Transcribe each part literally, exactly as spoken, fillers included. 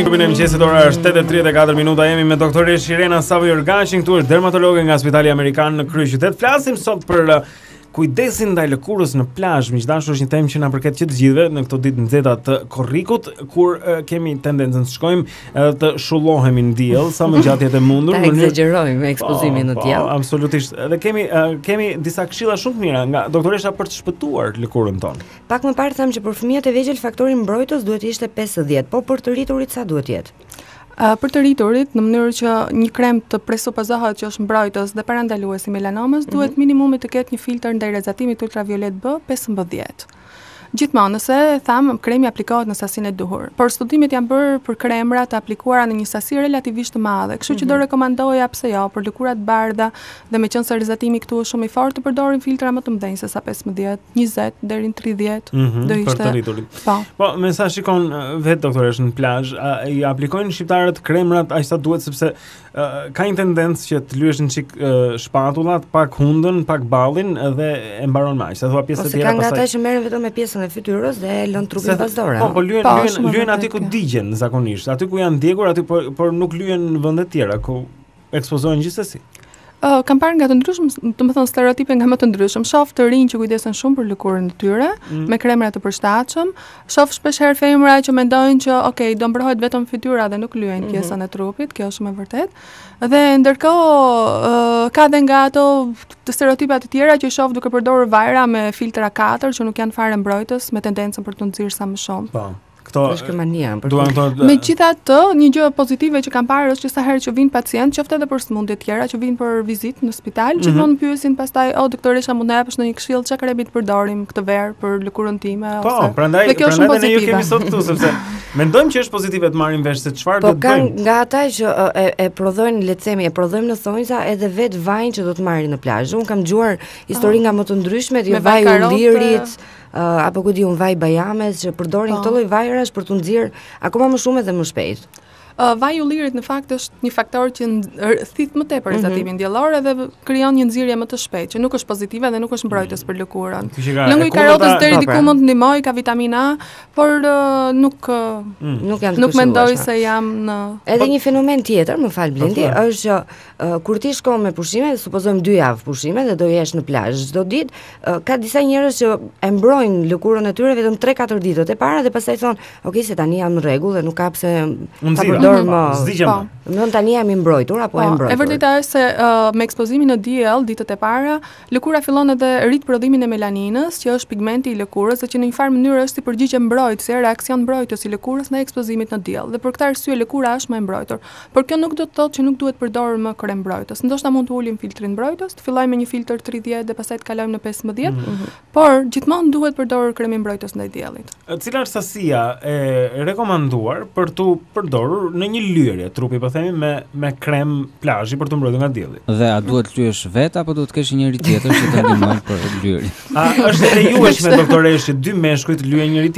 Klubin e mëngjesit, ora është tetë e tridhjetë e katër minuta. Jemi me doktoresh Irena Savi-Orgaqin, këtu është dermatologe nga Spitali Amerikan në kryeqytet. Flasim sot për uh, kujdesin ndaj lëkurës në plazh. Miqdashur, është një temë që na përket që të gjithëve në këto ditë nxehta të korrikut, kur uh, kemi tendencën të shkojmë uh, të shullohemi në diell sa më gjatë jetë e mundur. Ta egzagerojmë me ekspozimin në diell. Po, absolutisht. Dhe kemi uh, kemi disa këshilla shumë të mira nga doktoresha për të shpëtuar lëkurën tonë. Pak më parë thamë që për fëmijët e vegjël faktori mbrojtës duhet të ishte pesëdhjetë, po për të rriturit sa duhet jetë? Uh, për të rriturit, në mënyrë që një krem të presupozohet që është mbrojtës dhe parandaluesi melanomës, mm-hmm. duhet minimumi të ketë një filtr ndaj rrezatimit ultraviolet B pesëmbëdhjetë. Gjithmonë, nëse tham kremi aplikohet në sasinë e duhur. Por studimet janë bërë për kremra të aplikuara në një sasi relativisht të madhe. Kështu që mm-hmm. do rekomandoja pse jo për lëkurat bardha dhe meqense se rrezatimi këtu është shumë i fortë të përdorim filtra më të mëdhenj se sa pesëmbëdhjetë, njëzet deri në tridhjetë. Mm-hmm. Do ishte. Për të rriturit. Po. Po, me sa shikon vetë doktoresh në plazh, i aplikojnë shqiptarët kremrat aq sa duhet sepse uh, ka një tendencë që të lyesh në çik uh, shpatullat, pak hundën, pak ballin dhe e mbaron më aq. Sa thua pjesët e tjera pastaj. Ka nga ata që merren vetëm me pjesën e fytyrës dhe lën trupin vazhdore. Po, po lyen lyen lyen aty ku digjen zakonisht, aty ku janë ndjekur, aty por, por nuk lyen në vende të tjera ku ekspozohen gjithsesi. Uh, kam parë nga të ndryshëm, të më thënë stereotipe nga më të ndryshëm. Shoh të rinj që kujdesen shumë për lëkurën e tyre, mm. me kremra të përshtatshëm. Shoh shpeshherë femra që mendojnë që okay, do mbrohet vetëm fytyra dhe nuk lyejnë mm-hmm. pjesën e trupit, kjo është shumë e vërtetë. Dhe ndërkohë uh, ka dhe nga ato të stereotipa të tjera që shoh duke përdorur vajra me filtra katër që nuk janë fare mbrojtës, me tendencën për të nxirr sa më shumë. Po. Këto është mania. Megjithatë, një gjë pozitive që kam parë është që sa herë që vin pacient, qoftë edhe për sëmundje të tjera që vijnë për vizitë në spital, mm-hmm. gjithmonë pyesin pastaj, "O doktoresha, mund na japësh ndonjë këshill çka kremi të përdorim këtë verë për lëkurën time?" Po, ose. prandaj prandaj ne ju kemi sot këtu sepse mendojmë që është pozitive të marrim vesh se çfarë do të bëjmë. Po kanë nga ata që e, e prodhojnë, le të themi, e prodhojmë në thonjza edhe vet vajin që do të marrin në plazh. Un kam dëgjuar histori nga më të ndryshme, jo vaj ullirit, Uh, apo ku di un vaj bajames që përdorin këto lloj vajrash për të nxjerr akoma më shumë edhe më shpejt. Uh, vaj ullirit në fakt është një faktor që thith më tepër rrezatimin mm-hmm. diellor dhe krijon një nxirje më të shpejtë, që nuk është pozitive dhe nuk është mbrojtës për lëkurën. Lëngu i karotës deri diku mund të ndihmojë, ka vitamina A, por uh, nuk uh, mm. nuk janë të nuk mendoj se jam në Edhe një fenomen tjetër, më fal Blendi, është që uh, kur ti shkon me pushime, supozojmë dy javë pushime dhe do jesh në plazh çdo ditë, uh, ka disa njerëz që e mbrojnë lëkurën e tyre vetëm tre katër ditët e para dhe pastaj thon, "Ok, se tani jam në rregull dhe nuk ka pse ta përdor më." Po. Domethënë tani jam i mbrojtur apo e mbrojtur. E vërteta është se uh, me ekspozimin në diell ditët e para, lëkura fillon edhe rrit prodhimin e melaninës, që është pigmenti i lëkurës dhe që në një farë mënyrë është si përgjigje mbrojtëse, reaksion mbrojtës i lëkurës ndaj ekspozimit në diell. Dhe për këtë arsye lëkura është më e mbrojtur. Por kjo nuk do të thotë që nuk duhet përdorur më krem mbrojtës. Ndoshta mund të ulim filtrin mbrojtës, të fillojmë me një filtr tridhjetë dhe pastaj të kalojmë në pesëmbëdhjetë, mm-hmm. por gjithmonë duhet përdorur krem mbrojtës ndaj diellit. Cila është sasia e rekomanduar për të përdorur në një lyerje trupi, po themi, me me krem plazhi për të mbrojtur nga dielli? Dhe a duhet të lyesh vet apo duhet të kesh njëri tjetër që të ndihmojë për lyerjen? A është e lejueshme doktoresh që dy meshkujt lyejnë njëri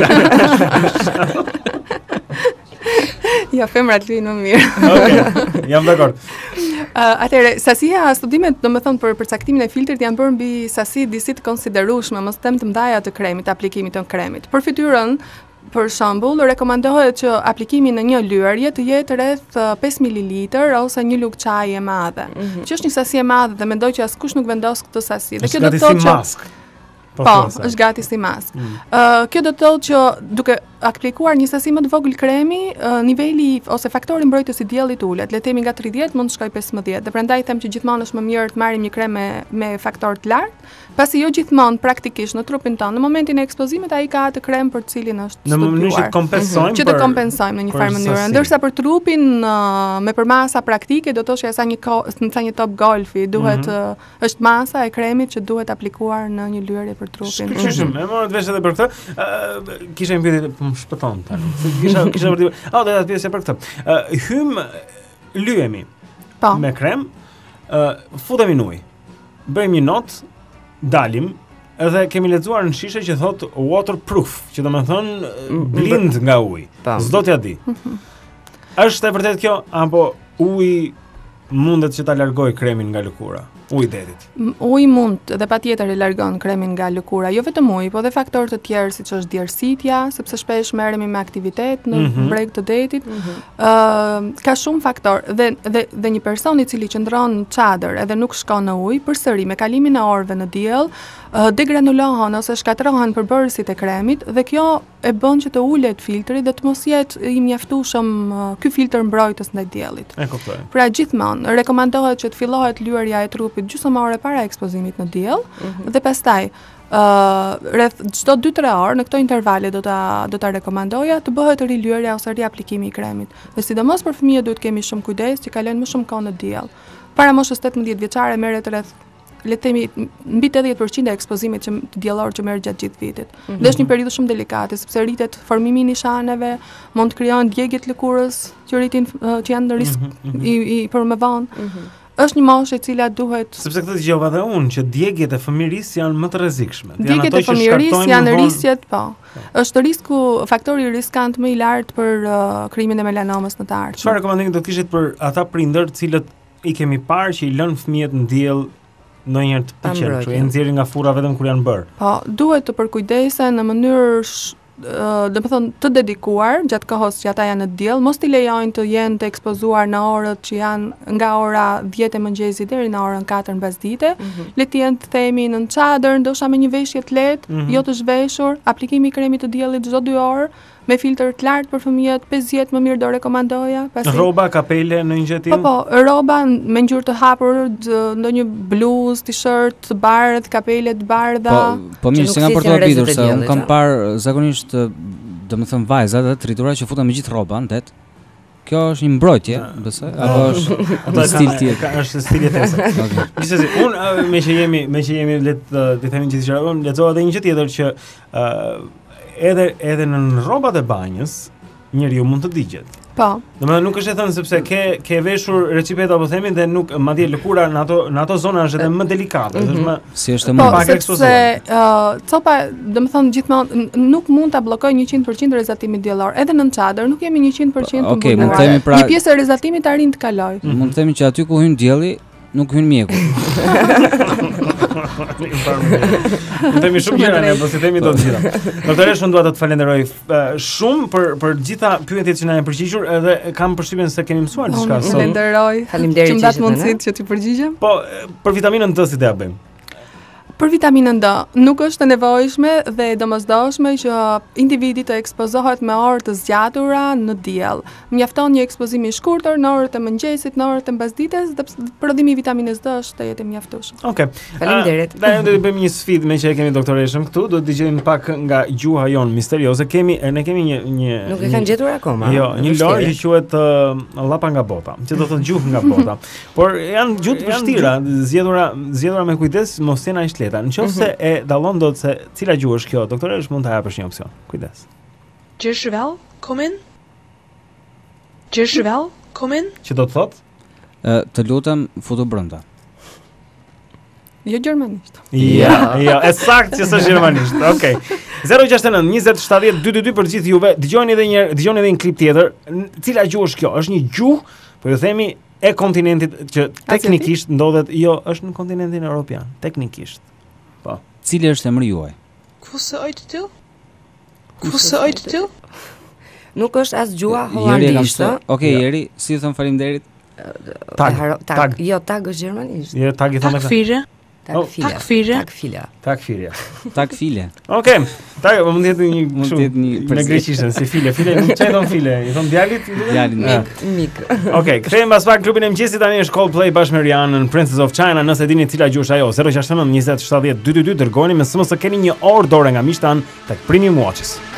tjetrin? Ja, femrat lyejnë më mirë. Okej, jam dakord. Uh, Atëherë, sasia studimet, domethënë për përcaktimin e filtrit janë bërë mbi sasi disi të konsiderueshme, mos them të mëdha të kremit, aplikimit të kremit. Për fytyrën, për shembull, rekomandohet që aplikimi në një lyerje të jetë rreth pesë mililitër ose një lugë çaji e madhe. Mm-hmm. Që është një sasi e madhe dhe mendoj që askush nuk vendos këtë sasi. Dhe kjo do të thotë që Po, po është gati si mask. Mm. Uh, kjo do të thotë që duke aplikuar një sasi më të vogël kremi, uh, niveli ose faktori mbrojtës i diellit ulet. Le të themi nga tridhjetë mund të shkojë pesëmbëdhjetë. Dhe prandaj them që gjithmonë është më mirë të marrim një krem me me faktor të lartë, pasi jo gjithmonë praktikisht në trupin tonë. Në momentin e ekspozimit ai ka atë krem për të cilin është studiuar. Në mënyrë që kompensojmë mm-hmm. që të kompensojmë në një farë mënyrë. Ndërsa për trupin uh, me përmasa praktike do të thoshë sa një sa një top golfi, duhet mm-hmm. uh, është masa e kremit që duhet aplikuar në një lyerje për trupin. Shkëlqyshëm, e morët vesh edhe për këtë. Uh, kisha një pyetje, po më shpëton tani. Kisha kisha për të. Ah, do ta pyesja për këtë. Uh, hym lyhemi. Po. Me krem, uh, futemi në ujë. Bëjmë një notë, dalim, edhe kemi lexuar në shishe që thot waterproof, që do të thonë blind nga uji. S'do t'ja di. Është e vërtetë kjo apo uji mundet që ta largoj kremin nga lëkura? Uji detit. Uji mund dhe patjetër e largon kremin nga lëkura, jo vetëm uji, po dhe faktorë të tjerë siç është djersitja, sepse shpesh merremi me aktivitet në mm -hmm. breg të detit. Mm -hmm. uh, ka shumë faktorë dhe dhe dhe një person i cili qëndron në çadër edhe nuk shkon në ujë, përsëri me kalimin e orëve në diell, uh, degranulohen ose shkatrohen përbërësit e kremit dhe kjo e bën që të ulet filtri dhe të mos jetë i mjaftueshëm uh, ky filtr mbrojtës ndaj diellit. E kuptoj. Pra gjithmonë rekomandohet që të fillohet lyerja e trupit gjysmëore para ekspozimit në diell mm -hmm. dhe pastaj Uh, rreth çdo dy tre orë në këto intervale do ta do ta rekomandoja të bëhet rilyerja ose riaplikimi i kremit. Dhe sidomos për fëmijët duhet kemi shumë kujdes që kalojnë më shumë kohë në diell. Para moshës tetëmbëdhjetë vjeçare merret rreth le të themi mbi tetëdhjetë përqind e ekspozimit që diellor që merr gjatë gjithë vitit. Mm -hmm. Dhe është një periudhë shumë delikate sepse rritet formimi i nishaneve, mund të krijohen djegjet lëkurës që rritin uh, që janë në risk mm -hmm. i, i për më vonë. Mm -hmm. Është një moshë e cila duhet sepse këtë dëgjova edhe unë që djegjet e fëmijërisë janë më të rrezikshme. Djegjet e fëmijërisë janë risjet, po. Është risku, faktori riskant më i lartë për uh, krimin e melanomës në të ardhmen. Çfarë rekomandimi do kishit për ata prindër të cilët i kemi parë që i lënë fëmijët në diell ndonjëherë të pëlqen, i nxjerrin nga furra vetëm kur janë bërë? Po, duhet të përkujdesen në mënyrë Uh, dhe më thonë të dedikuar gjatë kohës që ata janë në diell, mos t'i lejojnë të jenë të ekspozuar në orët që janë nga ora dhjetë e mëngjesit deri në orën katër mbasdite. Mm -hmm. Le të jenë të themi në çadër, ndoshta me një veshje të lehtë, mm -hmm. jo të zhveshur, aplikimi i kremit të diellit çdo dy orë, me filtr të lartë për fëmijët, pesëdhjetë më mirë do rekomandoja. Pasi rroba, kapele në një gjë tillë? Po po, rroba me ngjyrë të hapur, ndonjë bluzë, t-shirt të bardhë, kapele të bardha. Po, po mirë, se nga për të habitur, se unë kam parë zakonisht, domethënë vajza dhe të rritura që futen me gjithë rroba në det. Kjo është një mbrojtje, besoj, apo është një stil tjetër? Është stil tjetër. Gjithsesi, unë me që jemi, me që jemi le të themi gjithë gjëra, unë lexova edhe një gjë tjetër që edhe edhe në rrobat e banjës njeriu mund të digjet. Po. Domethënë nuk është e thënë sepse ke ke veshur recipeta apo themi dhe nuk madje lëkura në ato në ato zona është edhe më delikate, është më si është më pak ekspozuar. Sepse uh, copa, domethënë gjithmonë nuk mund ta bllokojë njëqind përqind rezatimin diellor. Edhe në çadër nuk jemi njëqind përqind të mbuluar. Okay, pra, një pjesë e rezatimit arrin të kalojë. Mm -hmm. Mund të themi që aty ku hyn dielli nuk hyn mjeku. Në themi shumë gjëra ne, po si themi do të gjitha. Doktoresh, unë dua të të falenderoj shumë për për gjitha pyetjet që na janë përgjigjur, edhe kam përshtypjen se kemi mësuar diçka sot. Falenderoj. Faleminderit që më dat mundësitë që ti përgjigjem. Po, për vitaminën D si do ja bëjmë? Për vitaminën D nuk është e nevojshme dhe e domosdoshme që individi të ekspozohet me orë të zgjatura në diell. Mjafton një ekspozim i shkurtër në orët e mëngjesit, në orët e mbasdites dhe prodhimi i vitaminës D është të jetë mjaftueshëm. Okej. Faleminderit. Ne do të bëjmë një sfidë me që e kemi doktoreshën këtu, do të dëgjojmë pak nga gjuha jon misterioze. Kemi ne kemi një një Nuk e kanë gjetur akoma. Jo, një lojë që quhet uh, Llapa nga bota, që do të thotë gjuhë nga bota. Por janë gjuhë të vështira, zgjedhura zgjedhura me kujdes, mos jena aq lehta. Nëse e dallon dot se cila gjuhë është kjo, doktoresh mund ta japësh një opsion. Kujdes. Gjeshvel, kom in. Gjeshvel, kom in. Që do të thotë? Ë, të lutem, futu brenda. Jo gjermanisht. Ja, ja, ësakt që është gjermanisht. Okej. zero gjashtë nëntë njëzet shtatëdhjetë dy dy dy për gjithë juve. Dëgjoni edhe një herë, dëgjoni edhe një klip tjetër. Cila gjuhë është kjo? Është një gjuhë, po ju themi e kontinentit që teknikisht ndodhet, jo, është në kontinentin evropian, teknikisht. Po. Cili është emri juaj? Kuse ojtë ty? Kuse ojtë ty? Nuk është as gjuha hollandisht. Okej, Jeri, si thon faleminderit? Tag, tag. Jo, tag është gjermanisht. Jo, tag i thonë. Takfire. Takfire. Takfile. Takfire. Takfile. Okej. Tag mund të jetë një mund të jetë një në greqishten, si file, file nuk çaj don file. I thon djalit? Djalit. Mik, mik. Okej, kthehemi pas pak klubin e mëngjesit tani është Coldplay bashkë me Rihanna, Princess of China. Nëse dini cila gjuhë është ajo, zero gjashtë nëntë njëzet shtatëdhjetë dy dy dy dërgoni me S M S keni një orë dore nga Mishtan tek Premium Watches.